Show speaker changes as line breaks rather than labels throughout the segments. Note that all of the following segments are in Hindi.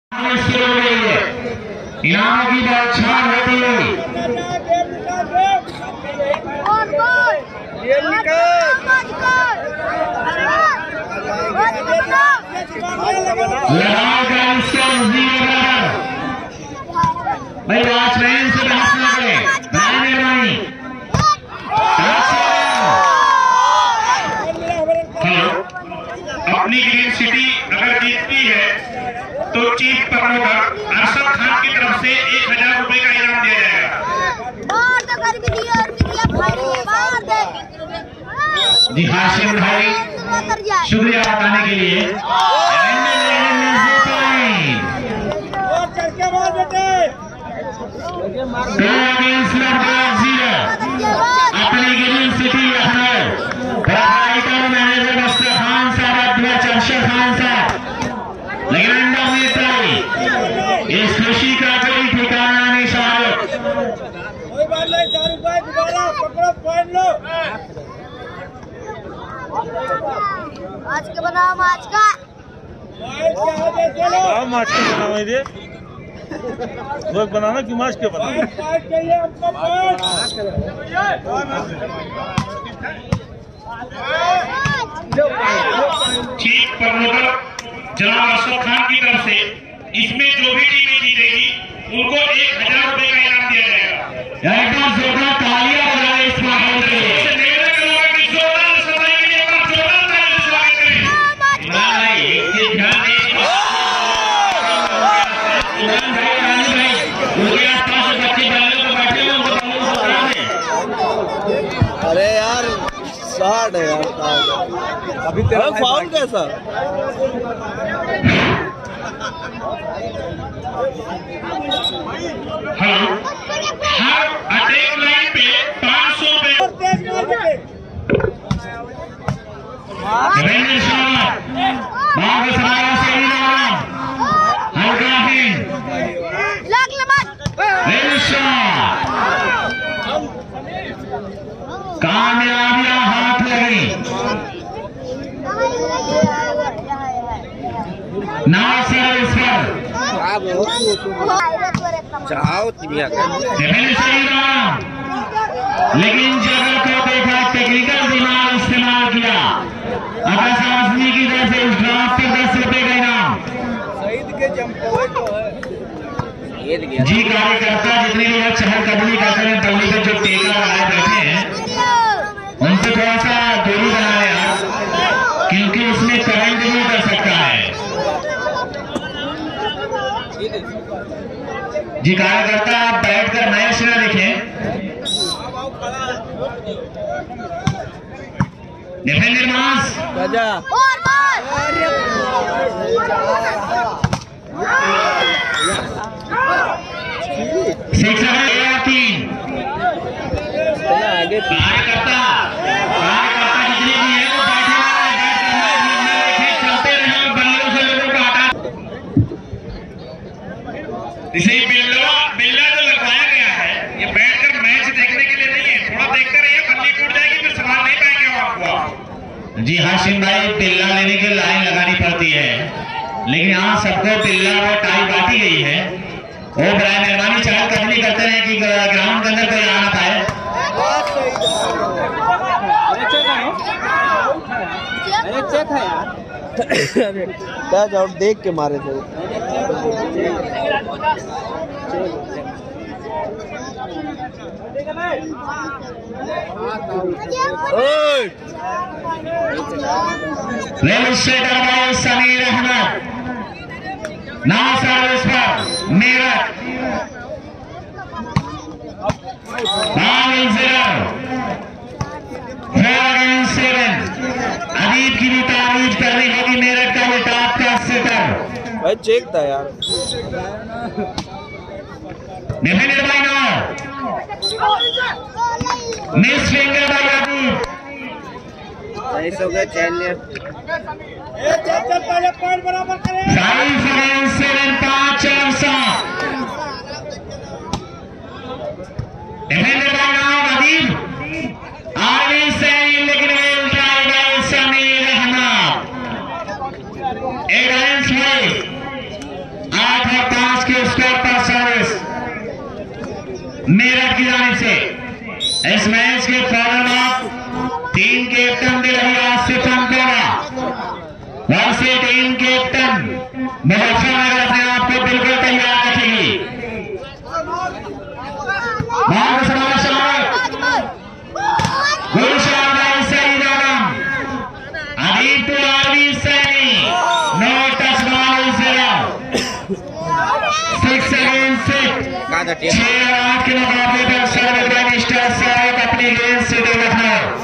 शुरू हो गई है। इनामों की बौछार होती हुई भाई वॉचमैन से बहस न करें, मेहरबानी। अपनी ग्रीन सिटी अगर जीतती है तो चीफ प्रमोटर अरशद खान की तरफ से 1000 रुपए का इनाम दिया जाएगा। जी हाशिम भाई शुक्रिया बताने के लिए। अपनी green city Lucknow proprietor manager Mustafa Khan साहब, अब्दुल्ला चर्शद खान साहब, लेकिन अंडर में इस खुशी का कोई ठिकाना नहीं साहब।
कोई बात नहीं, 4 रुपए दोबारा पकड़ो, पॉइंट लो।
आज के बनाओ, आज का
माछ के बनाओ ये लोग बनाना कि माछ के बनाओ।
चीफ प्रमोटर जनाब अरशद खान की तरफ से इसमें जो भी टीमें जीतेगी उनको 1000 रुपए का इनाम दिया जाएगा। एक बार जोरदार तालियां बजाएं इस माहौल के लिए।
अरे यार 60 है यार, अभी तेरा फाउल कैसा?
हर अटैक लाइन पे 500 रुपए। कामयाबियां हाथ लगी। नासिर इस पर लेकिन जगह को देखा, टेक्निकल दिमाग इस्तेमाल किया। अगर सामने की तरफ से उस ड्राफ्ट पर 10 रुपए का इनाम। जी कार्यकर्ता जितने भी चहलकदमी करते हैं, पल्ली पे जो टेका लगाए बैठे हैं उनसे थोड़ा सा दूरी बनाए यार, क्योंकि उसमें करंट नहीं कर सकता है। जी कार्यकर्ता आप बैठकर मैच न देखें। डिफेंडर मास कार्यकर्ता जितने भी है वो चलते रहे, बल्लियों से लोगों को हटा। इसे बिल्ला जो लगवाया गया है ये बैठकर मैच देखने के लिए नहीं है, थोड़ा देखते रहिए, बल्ली टूट जाएगी फिर संभाल नहीं पाएंगे आपको। जी हाशिम भाई, बिल्ला लेने की लाइन लगानी पड़ती है, लेकिन यहाँ सबको बिल्ला और टाई बांटी गई है। वो बराए मेहरबानी चहलकदमी करते रहे कि ग्राउंड के अंदर कोई आ ना पाए।
अरे चेक है यार, क्या जाओ देख के मारे थे।
समीर अहमद नासिर इस पर मेरठ अदीब की भी तारीफ करनी होगी। मेरठ का वो टॉप का सेटर
भाई चेक था यार।
Defender by no miss finger by Adeeb.
सही हो गया, चैन ले बराबर करें।
5 defender by no Adeeb. Army से लेकिन समीर अहमद 8 रन 8 मैच के स्कोर पर सर्विस मेरठ की जानिब से। इस मैच के फॉरन ऑफ टीम कैप्टन दे रही आसिफ अंकोरा, वैसे टीम कैप्टन मुजफ्फरनगर अपने आप को बिल्कुल तैयार रखेगी। Adeeb to R V Saini, no touch ball 6 against 6, 6 और 8 के मुकाबले पर सर्वोत्तम स्टार साहब अपनी गेंद से दे लखनऊ।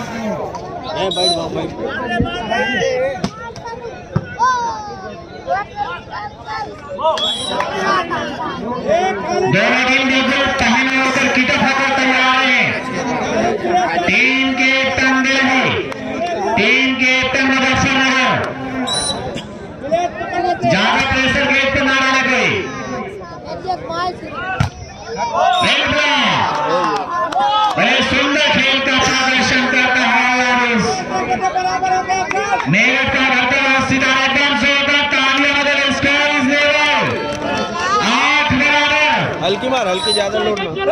दोनों टीम बिल्कुल पहने होकर किटअप होकर तैयार है। Team captain Delhi, team captain Muzaffarnagar, ज्यादा प्रेशर गेट पे ना डाले कोई। बड़े सुंदर खेल का प्रदर्शन करता है मेरठ का बढ़ता हुआ सितारा एकदम से होता तालियां बदल स्कोर इस लेवल 8 बराबर।
हल्की मार, हल्की ज्यादा लोड ना।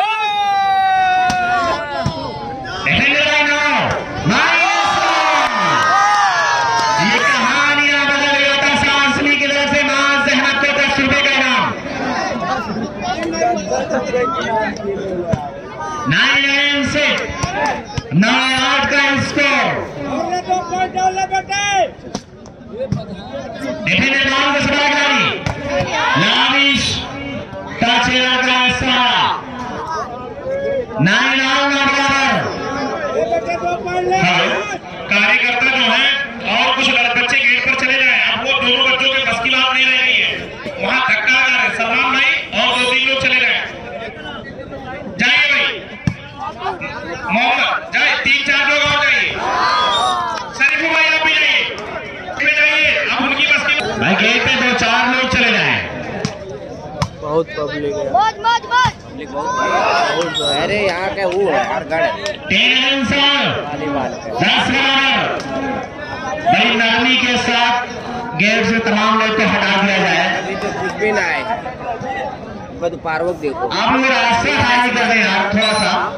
ये कहानियां बदल गया था सांसनी की तरफ से मां जहमत को 10 रुपए का इनाम। 9 का स्कोर। लाविश टाचेरा का इशारा 9 कार्यकर्ता जो है और कुछ बच्चे गेट पर चले जाए। अब वो दोनों बच्चों के बस की बात नहीं रह गई है, वहां धक्का लगा रहे। सलमान भाई और 2-3 लोग चले जाए। जाइए भाई मोहम्मद, जाए 3-4 लोग और जाइए। शरीफू भाई आप भी जाइए, अब उनकी बस की भाई गेट पे 2-4 लोग चले जाए।
बहुत पब्लिक है।
अरे यहाँ के वो हर घर
10 बड़ी नरमी के साथ गेट से तमाम लोग को हटा दिया जाए।
अभी तो कुछ भी ना है, बस पार्वक देखो।
आप लोग रास्ते खाली कर दें यार थोड़ा सा।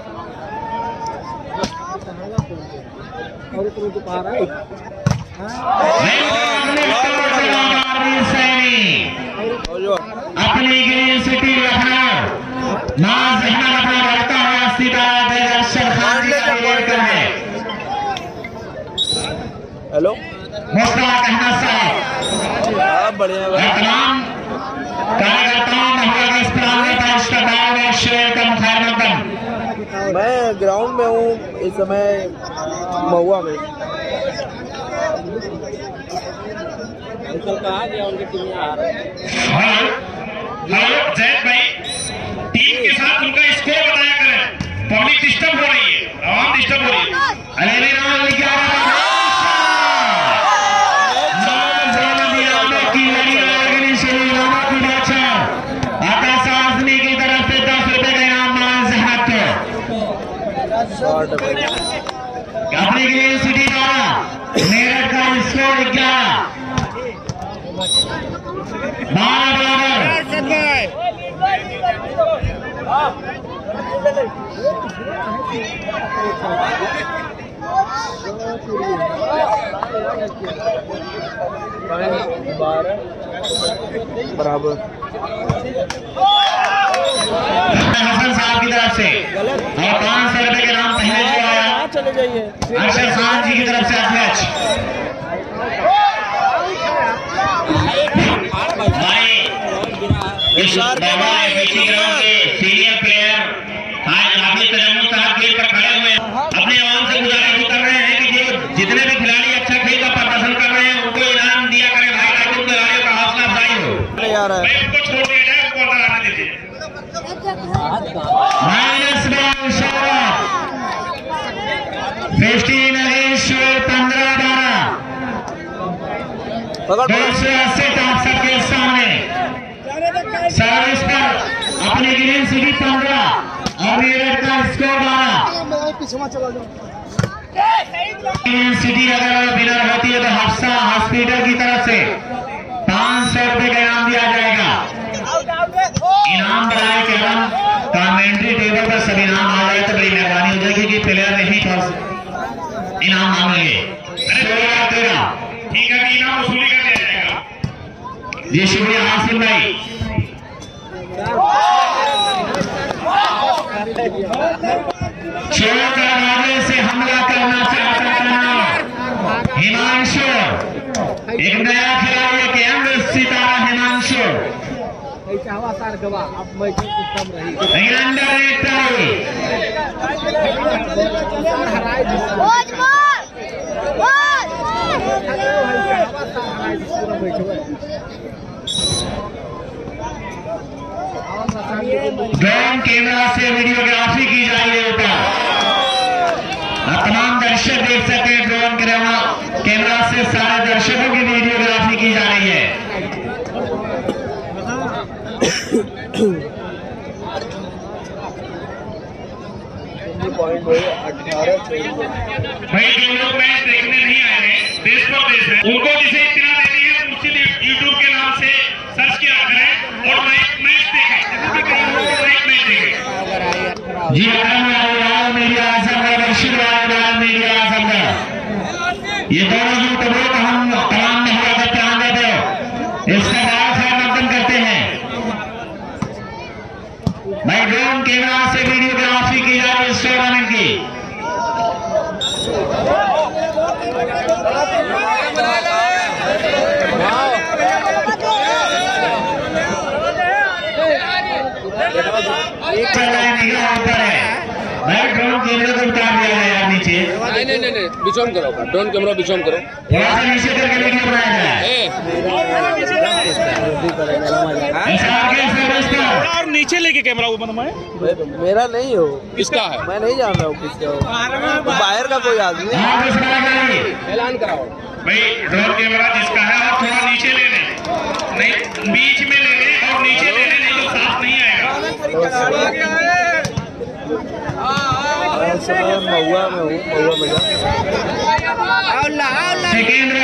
अपनी ग्रीन सिटी लखनऊ मां जहमत अपना बढ़ता हुआ सितारा बेगर सरखान है।
हेलो
मुश्ताक अहमद साहब,
बढ़िया
तमाम कार्यकर्ताओं महिला इस प्रांगण का इस्तेमाल और शेर का मुखर मकदम।
मैं ग्राउंड में हूँ इस समय महुआ में।
हेलो जैद भाई, टीम के साथ उनका स्कोर बताया करें। पब्लिक डिस्टर्ब हो रही है, आवाम डिस्टर्ब हो रही है। अरे क्या आकाशाजनी की तरफ से 10 रुपए का इनाम मान जहमत को। अपनी ग्रीन सिटी द्वारा मेरठ का स्कोर 11 बराबर। हसन साहब की तरफ से और 500 रुपए के नाम पहले जो आया
चले जाइए।
अरशद खान जी की तरफ से अध्यक्ष सीनियर प्लेयर हाफिज तजम्मुल साहब गेट पर खड़े हुए अपने आवाम से गुजारिश कर रहे हैं कि जो जितने भी खिलाड़ी अच्छा खेल का प्रदर्शन कर रहे हैं उनको इनाम दिया करें भाई, ताकि उन खिलाड़ियों का हौसला अफजाई हो। उनको छोड़ दिया जाए, उनको अंदर आने दीजिए। सबके सामने सर्विस पर अपनी ग्रीन सिटी 15 और मेरठ का स्कोर 12। ग्रीन सिटी अगर विनर होती है तो हफ्सा हॉस्पिटल की तरफ से 500 रुपए का इनाम दिया जाएगा। इनाम बनाए कैरम कमेंट्री टेबल पर सभी नाम आ जाए तो बड़ी मेहरबानी हो जाएगी कि प्लेयर नहीं पर इनाम मांगेंगे। ठीक है, अभी इनाम वसूली कर दिया जाएगा। जी शुक्रिया हासिम भाई। चोर आगे से हमला करना चाहता था हिमांशु, एक नया खिलाड़ी, एक यंग सितारा हिमांशु, ड्रोन कैमरा से वीडियोग्राफी की जा रही है ऊपर। तमाम दर्शक देख सकते हैं ड्रोन कैमरा से सारे दर्शकों की वीडियोग्राफी की जा रही है। भाई जो लोग मैच देखने नहीं आए हैं, देश परदेश है, उनको जिसे इतना देनी है मुझसे यूट्यूब के नाम से सर्च किया करें और मैच देखें, G media Azamgarh, Rashid media Azamgarh, ये दोनों यूट्यूबर को हम तमाम महिला का ध्यान देते हो, इसका बहुत समर्थन करते हैं। भाई ड्रोन कैमरा से वीडियोग्राफी की जा रही है इस टूर्नामेंट की। भाई ड्रोन कैमरा को उतार दिया है यार नीचे।
नहीं बिचौन करो, ड्रोन कैमरा बिचौन करो,
थोड़ा सा नीचे करके वीडियो बनाया जाए।
और नीचे लेके कैमरा वो बनवाए।
मेरा नहीं हो,
किसका है?
मैं नहीं जान रहा हूँ किसका हो, बाहर का कोई आदमी है।
ऐलान कराओ
भाई ड्रोन कैमरा जिसका है आप थोड़ा नीचे ले लें, नहीं बीच में ले लें और नीचे ले लें, नहीं तो साफ नहीं आएगा।
महुआ में हूँ, महुआ में
सिकंदर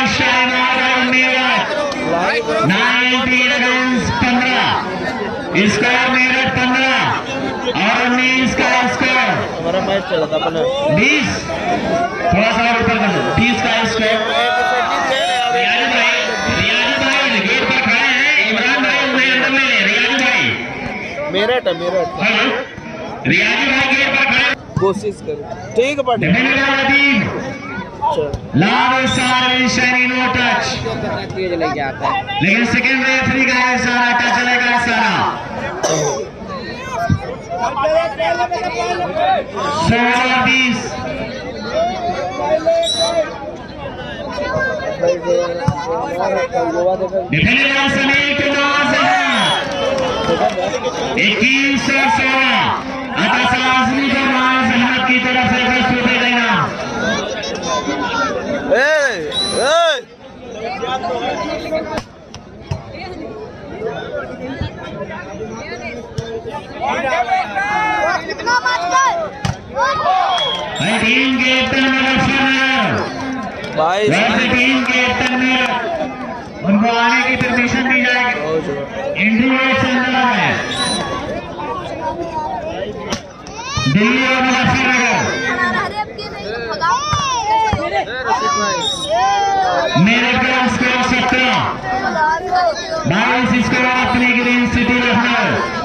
19 रन 15 स्कोर, मेरठ 15 और 19 का स्कोर।
हमारा मैच चला था अपना
20, थोड़ा सा ऊपर कर दो, 20 का स्कोर। रियाजू भाई गेट पर खड़े हैं, इमरान भाई उन्हें अंदर ले ले। रियाजू भाई
मेरठ है, मेरठ।
हेलो, रियाजू भाई गेट पर खड़े,
कोशिश करो। ठीक है पार्टी,
लाभ सारे शनी नो टच,
लेके आता है,
लेकिन सेकंड रेफरी का इशारा, टच चलेगा इशारा। 16-20 डिफेंडर समीर के नाम से 21-16 अतासा आजमी को माज अहमद की तरफ से 10 रुपए देना।
कितना मैच है
टीम कैप्टन
भाई,
टीम कैप्टन में उनको आने की परमिशन दी जाएगी। इंडिया चंद्रा है दिल्ली और मुजफ्फरनगर। मेरे का स्कोर 17, 22 स्कोर अपनी green city Lucknow.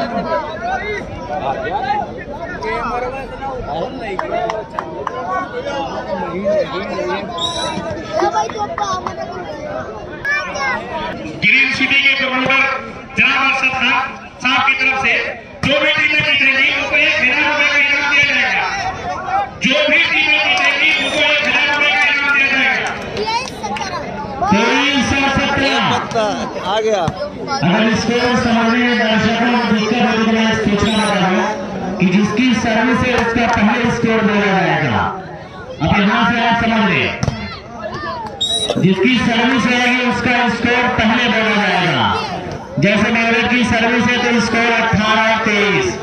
Green city के प्रमोटर जनाब अरशद खान साहब की तरफ से जो भी टीमें जीतेंगी उनको 1,000 रुपए का इनाम दिया जाएगा। जो भी टीमें जीतेंगी उनको 1,000 रुपए का इनाम दिया जाएगा। 2317
आ गया।
अगर स्कोर समझने में दर्शकों को दिक्कत हो तो मैं पूछना चाहता हूँ कि जिसकी सर्विस है उसका पहले स्कोर दिया जाएगा। अब यहाँ से आप समझ लें, जिसकी सर्विस रहेगी उसका स्कोर पहले बोला जाएगा। जैसे मेरठ की सर्विस है तो स्कोर 18-23।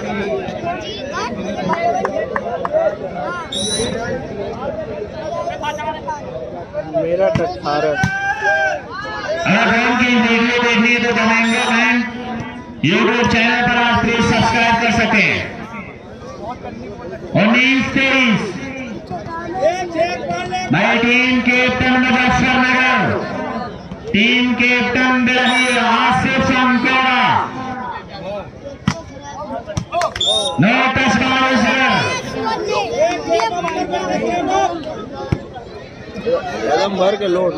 मेरठ 18।
अगर की वीडियो देखनी है तो कमेंगे में यूट्यूब चैनल पर आज प्लीज सब्सक्राइब कर सकते हैं। 19-23 भाई team captain Muzaffarnagar, team captain बिलही आसिफ शंकोरा, नो टच बॉल
एकदम भर के लोड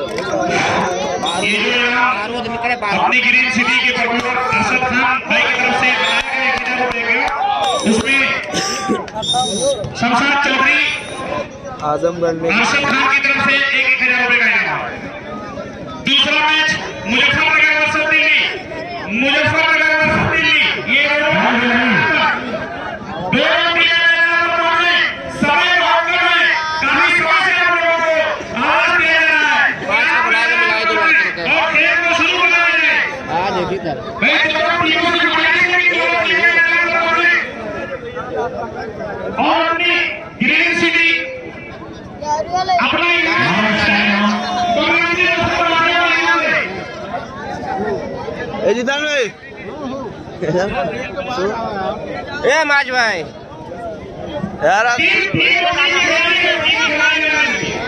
अपनी ग्रीन सिटी के प्रमोटर अरशद खान भाई की तरफ से उसमें शमशाद चौधरी
आजमगढ़ में
अरशद खान की तरफ से 1,000 रुपए का इनाम। दूसरा match Muzaffarnagar versus Delhi, Muzaffarnagar versus Delhi, ये दोनों समय बहुत कम है, काफी समय से हम लोगों को आवाज दिया जा रहा है और खेल को शुरू करना है। भाई दोनों टीमों से जुड़ाने के लिए और अपनी ग्रीन सिटी अपना
जितान भाई
ए माज भाई
यार
टीम